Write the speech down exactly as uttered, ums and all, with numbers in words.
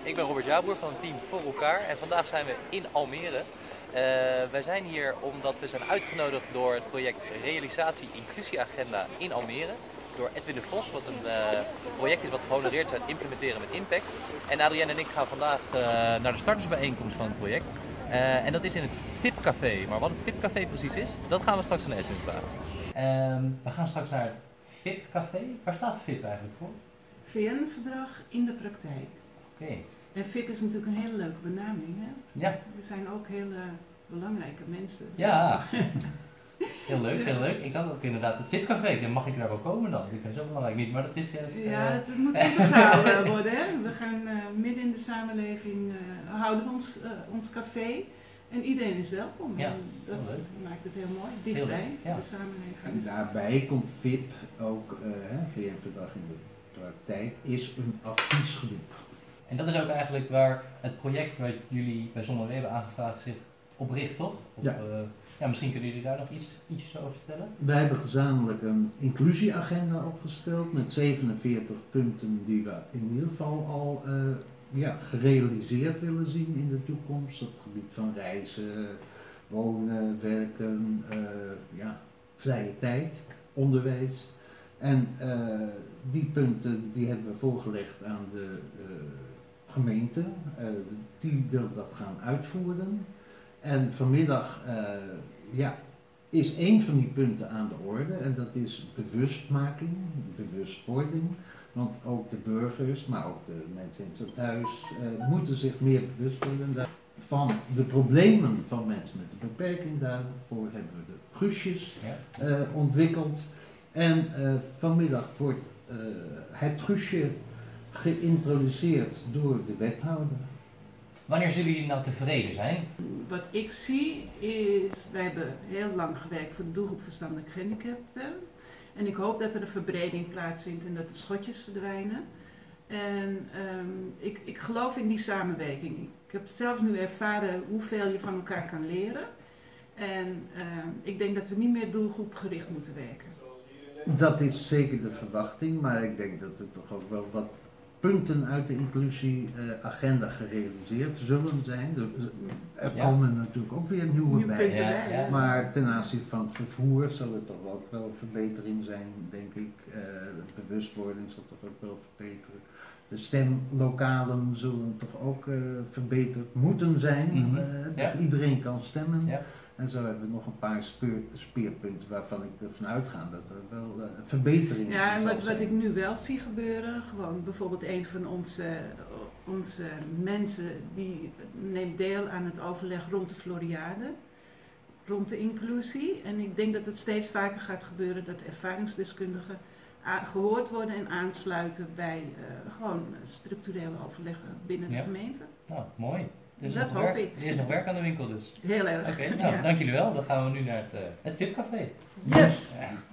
Ik ben Robert Jaboer van het team Voor Elkaar en vandaag zijn we in Almere. Uh, wij zijn hier omdat we zijn uitgenodigd door het project Realisatie Inclusieagenda in Almere. Door Edwin de Vos, wat een uh, project is wat gehonoreerd is uit implementeren met impact. En Adrienne en ik gaan vandaag uh, naar de startersbijeenkomst van het project. Uh, en dat is in het V I P-café. Maar wat het V I P-café precies is, dat gaan we straks aan Edwin vragen. Um, we gaan straks naar het V I P-café. Waar staat V I P eigenlijk voor? V N-verdrag in de praktijk. Oké. Okay. En V I P is natuurlijk een hele leuke benaming, hè? Ja. We zijn ook hele belangrijke mensen. Ja. Heel leuk, heel leuk. Ik zat ook inderdaad het V I P-café. Mag ik daar wel komen dan? Ik ben zo belangrijk niet, maar dat is juist... Uh... Ja, het moet integraal worden, hè? We gaan uh, midden in de samenleving uh, houden we ons, uh, ons café. En iedereen is welkom. Ja, en dat leuk. maakt het heel mooi, dichtbij ja. de samenleving. En daarbij komt V I P ook, uh, V N-verdrag in de praktijk, is een adviesgroep. En dat is ook eigenlijk waar het project wat jullie bij Zonderwee hebben aangevraagd zich op richt, toch? Op, ja. Uh, ja, misschien kunnen jullie daar nog iets, ietsjes over vertellen? Wij hebben gezamenlijk een inclusieagenda opgesteld met zevenenveertig punten die we in ieder geval al uh, ja, gerealiseerd willen zien in de toekomst. Op het gebied van reizen, wonen, werken, uh, ja, vrije tijd, onderwijs. En uh, die punten die hebben we voorgelegd aan de uh, gemeente. Uh, die wil dat gaan uitvoeren. En vanmiddag uh, ja, is één van die punten aan de orde en dat is bewustmaking, bewustwording. Want ook de burgers, maar ook de mensen in het huis uh, moeten zich meer bewust worden van de problemen van mensen met een beperking. Daarvoor hebben we de Guusjes uh, ontwikkeld. En uh, vanmiddag wordt uh, het Guusje geïntroduceerd door de wethouder. Wanneer zullen jullie nou tevreden zijn? Wat ik zie is, wij hebben heel lang gewerkt voor de doelgroep verstandelijk gehandicapten. En ik hoop dat er een verbreding plaatsvindt en dat de schotjes verdwijnen. En um, ik, ik geloof in die samenwerking. Ik heb zelf nu ervaren hoeveel je van elkaar kan leren. En um, ik denk dat we niet meer doelgroepgericht moeten werken. Dat is zeker de verwachting, maar ik denk dat er toch ook wel wat punten uit de inclusieagenda uh, gerealiseerd zullen zijn. Er ja. komen natuurlijk ook weer nieuwe Nieuw bij. Ja, ja, ja. Maar ten aanzien van het vervoer zal er toch ook wel een verbetering zijn, denk ik. Uh, de bewustwording zal toch ook wel verbeteren. De stemlokalen zullen toch ook uh, verbeterd moeten zijn, mm-hmm. uh, dat ja. iedereen kan stemmen. Ja. En zo hebben we nog een paar speer, speerpunten waarvan ik ervan uitga dat er wel uh, verbeteringen zijn. Ja, en wat, wat ik nu wel zie gebeuren, gewoon bijvoorbeeld een van onze, onze mensen die neemt deel aan het overleg rond de Floriade, rond de inclusie. En ik denk dat het steeds vaker gaat gebeuren dat ervaringsdeskundigen gehoord worden en aansluiten bij uh, gewoon structurele overleggen binnen ja. de gemeente. Nou, mooi. Dus dat hoop werk, ik. Er is nog werk aan de winkel dus. Heel erg. Oké, okay, nou, ja. dank jullie wel. Dan gaan we nu naar het, uh, het V I P-café. Yes! Ja.